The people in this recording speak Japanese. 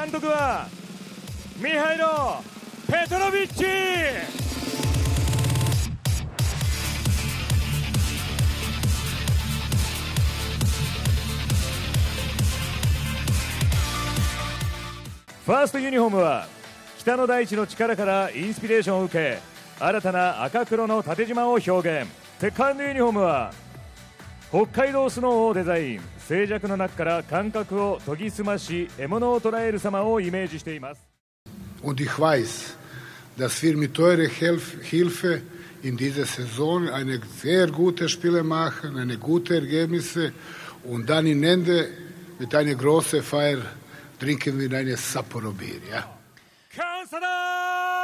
監督はミハイロ・ペトロビッチ。ファーストユニフォームは北の大地の力からインスピレーションを受け、新たな赤黒の縦縞を表現。セカンドユニフォームは北海道スノーをデザイン。静寂の中から感覚を研ぎ澄まし、獲物を捉える様をイメージしています。 Und ich weiß, dass wir mit eurer Hilfe in dieser Saison eine sehr gute Spiele machen, eine gute Ergebnisse und dann in Ende mit einer großen Feier trinken wir eine Sapporo Bier, ja? 感謝だー。